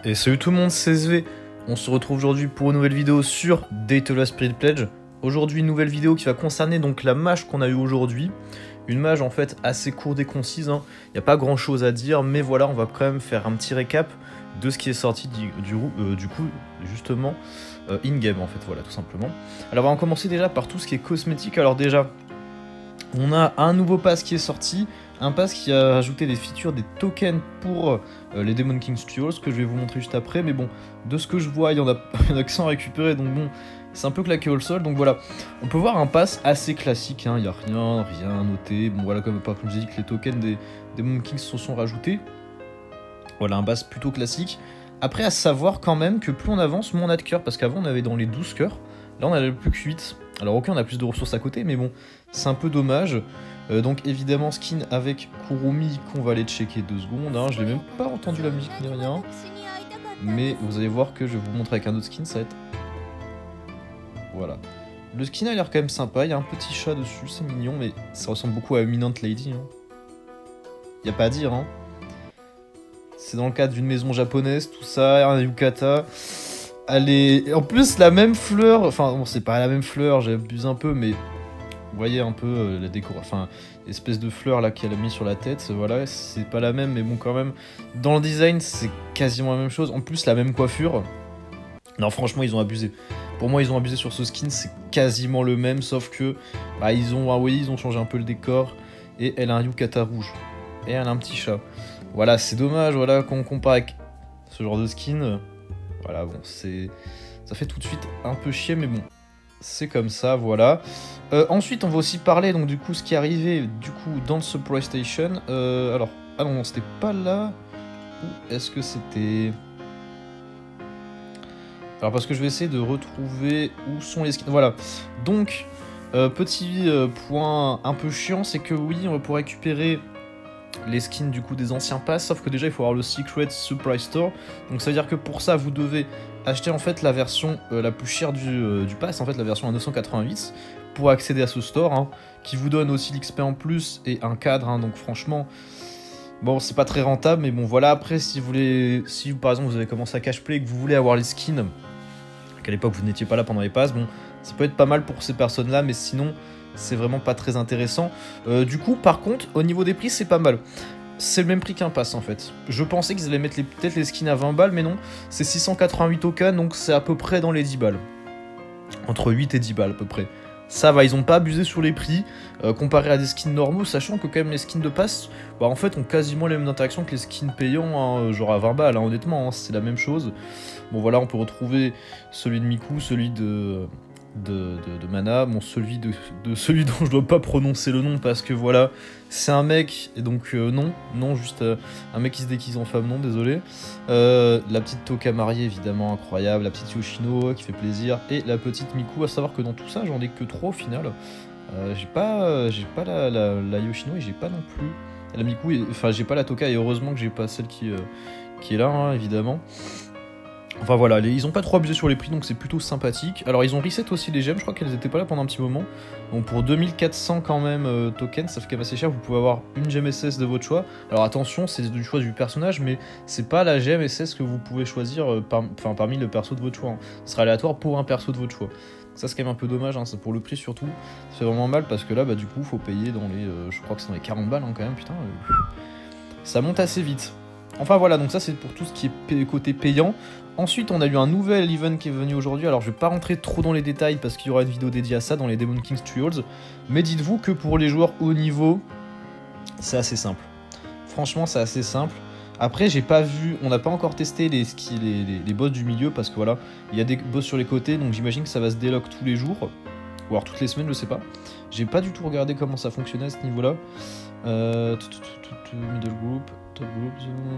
Et salut tout le monde, c'est SV. On se retrouve aujourd'hui pour une nouvelle vidéo sur Daytona Spirit Pledge. Aujourd'hui, une nouvelle vidéo qui va concerner donc la mage qu'on a eu aujourd'hui. Une mage en fait assez courte et concise, hein. Il n'y a pas grand chose à dire, mais voilà, on va quand même faire un petit récap de ce qui est sorti du coup, justement, in-game en fait, voilà, tout simplement. Alors on va commencer déjà par tout ce qui est cosmétique. Alors déjà, on a un nouveau pass qui est sorti, un pass qui a ajouté des features, des tokens pour les Demon King Studios, que je vais vous montrer juste après, mais bon, de ce que je vois, il y en a que 100 récupérés, donc bon, c'est un peu claqué au sol, donc voilà. On peut voir un pass assez classique, hein, il n'y a rien noté, bon voilà, comme je vous ai dit que les tokens des Demon Kings se sont rajoutés. Voilà, un pass plutôt classique. Après, à savoir quand même que plus on avance, moins on a de cœurs, parce qu'avant on avait dans les 12 cœurs, là on a plus que 8. Alors ok, on a plus de ressources à côté, mais bon, c'est un peu dommage. Donc évidemment, skin avec Kurumi qu'on va aller checker 2 secondes. Hein. Je n'ai même pas entendu la musique ni rien. Mais vous allez voir que je vais vous montrer avec un autre skin, ça va être... Voilà. Le skin a l'air quand même sympa, il y a un petit chat dessus, c'est mignon, mais ça ressemble beaucoup à Eminent Lady. Hein. Y a pas à dire, hein. C'est dans le cadre d'une maison japonaise, tout ça, un yukata. Elle est... En plus, la même fleur... Enfin, bon, c'est pas la même fleur, j'abuse un peu, mais... Vous voyez un peu la décoration, enfin, l'espèce de fleur là qu'elle a mis sur la tête, voilà, c'est pas la même, mais bon, quand même, dans le design, c'est quasiment la même chose. En plus, la même coiffure. Non, franchement, ils ont abusé. Pour moi, ils ont abusé sur ce skin, c'est quasiment le même, sauf que, bah, ils ont changé un peu le décor, et elle a un yukata rouge, et elle a un petit chat. Voilà, c'est dommage, voilà, quand on compare avec ce genre de skin, voilà, bon, ça fait tout de suite un peu chier, mais bon. C'est comme ça, voilà. Ensuite, on va aussi parler, donc du coup, ce qui est arrivé, du coup, dans le Surprise Station. Alors, ah non, c'était pas là. Où est-ce que c'était? Alors, parce que je vais essayer de retrouver où sont les skins. Voilà. Donc, petit point un peu chiant, c'est que oui, on va pouvoir récupérer les skins du coup des anciens passes, sauf que déjà il faut avoir le Secret Surprise Store, donc ça veut dire que pour ça vous devez acheter en fait la version la plus chère du pass, en fait la version à 988 pour accéder à ce store, hein, qui vous donne aussi l'XP en plus et un cadre, hein, donc franchement bon c'est pas très rentable, mais bon voilà. Après si vous voulez, si par exemple vous avez commencé à cash play et que vous voulez avoir les skins, qu'à l'époque vous n'étiez pas là pendant les passes, bon ça peut être pas mal pour ces personnes là, mais sinon c'est vraiment pas très intéressant. Du coup, par contre, au niveau des prix, c'est pas mal. C'est le même prix qu'un pass, en fait. Je pensais qu'ils allaient mettre peut-être les skins à 20 balles, mais non. C'est 688 tokens, donc c'est à peu près dans les 10 balles. Entre 8 et 10 balles, à peu près. Ça va, ils ont pas abusé sur les prix, comparé à des skins normaux, sachant que quand même les skins de pass, bah, en fait, ont quasiment les mêmes interactions que les skins payants, hein, genre à 20 balles, hein, honnêtement, hein, c'est la même chose. Bon, voilà, on peut retrouver celui de Miku, celui de Mana, bon, celui dont je dois pas prononcer le nom parce que voilà, c'est un mec, et donc non, juste un mec qui se déguise en femme, non, désolé. La petite Toka mariée, évidemment, incroyable, la petite Yoshino qui fait plaisir, et la petite Miku, à savoir que dans tout ça, j'en ai que 3 au final. J'ai pas la Yoshino et j'ai pas non plus la Miku, enfin j'ai pas la Toka, et heureusement que j'ai pas celle qui est là, hein, évidemment. Enfin voilà, ils ont pas trop abusé sur les prix, donc c'est plutôt sympathique. Alors ils ont reset aussi les gemmes, je crois qu'elles étaient pas là pendant un petit moment. Donc pour 2400 quand même tokens, ça fait quand même assez cher, vous pouvez avoir une gemme SS de votre choix. Alors attention, c'est du choix du personnage, mais c'est pas la gemme SS que vous pouvez choisir parmi le perso de votre choix. Hein. Ce sera aléatoire pour un perso de votre choix. Ça c'est quand même un peu dommage, hein, c'est pour le prix surtout. Ça fait vraiment mal parce que là, bah du coup, faut payer dans les... je crois que c'est dans les 40 balles hein, quand même, putain. Ça monte assez vite. Enfin voilà, donc ça c'est pour tout ce qui est côté payant. Ensuite, on a eu un nouvel event qui est venu aujourd'hui. Alors, je vais pas rentrer trop dans les détails parce qu'il y aura une vidéo dédiée à ça dans les Demon King Studios. Mais dites-vous que pour les joueurs haut niveau, c'est assez simple. Franchement, c'est assez simple. Après, j'ai pas vu, on n'a pas encore testé les boss du milieu parce que voilà, il y a des boss sur les côtés, donc j'imagine que ça va se délock tous les jours. Ou alors toutes les semaines, je sais pas. J'ai pas du tout regardé comment ça fonctionnait à ce niveau-là. Middle group, top group,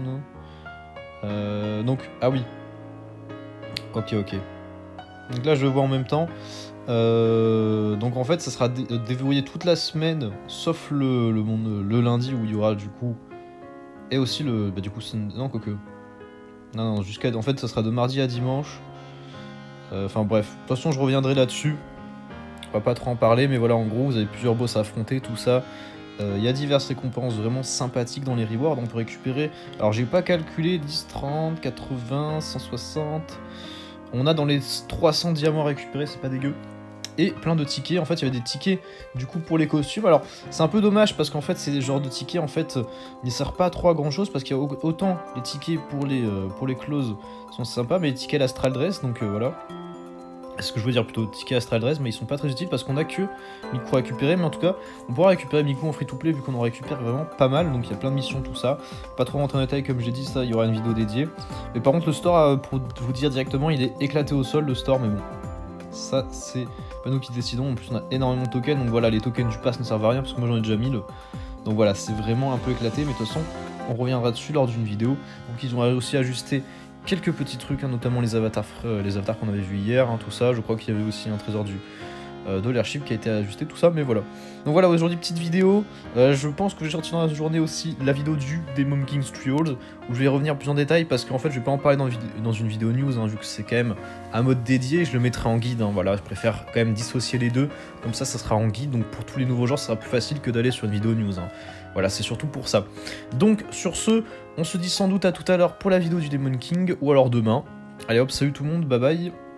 donc, ah oui. Ok. Donc là, je le vois en même temps. Donc en fait, ça sera déverrouillé toute la semaine, sauf le lundi où il y aura du coup... Et aussi le... Bah du coup, non, quoique. Non, jusqu'à... En fait, ça sera de mardi à dimanche. Enfin bref, de toute façon, je reviendrai là-dessus. On va pas trop en parler, mais voilà, en gros, vous avez plusieurs boss à affronter, tout ça. Il y a diverses récompenses vraiment sympathiques dans les rewards. On peut récupérer, alors j'ai pas calculé, 10, 30, 80, 160. On a dans les 300 diamants à récupérer, c'est pas dégueu. Et plein de tickets, en fait il y avait des tickets du coup pour les costumes. Alors c'est un peu dommage parce qu'en fait c'est des genres de tickets en fait ne servent pas trop à grand chose, parce qu'il y a autant les tickets pour les clauses sont sympas, mais les tickets l'Astral Dress, donc voilà. Ce que je veux dire plutôt tickets Astral Dress, mais ils sont pas très utiles parce qu'on a que Miku à récupérer. Mais en tout cas on pourra récupérer Miku en free to play vu qu'on en récupère vraiment pas mal. Donc il y a plein de missions, tout ça. Pas trop rentrer en détail comme j'ai dit, ça il y aura une vidéo dédiée. Mais par contre le store, pour vous dire directement, il est éclaté au sol le store, mais bon, ça c'est pas nous qui décidons. En plus on a énormément de tokens, donc voilà, les tokens du pass ne servent à rien parce que moi j'en ai déjà 1000. Donc voilà, c'est vraiment un peu éclaté, mais de toute façon on reviendra dessus lors d'une vidéo. Donc ils ont aussi ajusté quelques petits trucs, hein, notamment les avatars qu'on avait vus hier, hein, tout ça. Je crois qu'il y avait aussi un trésor de l'airship qui a été ajusté, tout ça, mais voilà. Donc voilà, aujourd'hui petite vidéo. Je pense que je vais sortir dans la journée aussi la vidéo du Demon King's Trials, où je vais revenir plus en détail, parce qu'en fait je vais pas en parler dans une vidéo news, hein, vu que c'est quand même un mode dédié. Je le mettrai en guide, hein, voilà, je préfère quand même dissocier les deux, comme ça sera en guide, donc pour tous les nouveaux genres ça sera plus facile que d'aller sur une vidéo news, hein. Voilà, c'est surtout pour ça. Donc sur ce, on se dit sans doute à tout à l'heure pour la vidéo du Demon King, ou alors demain. Allez hop, salut tout le monde, bye bye.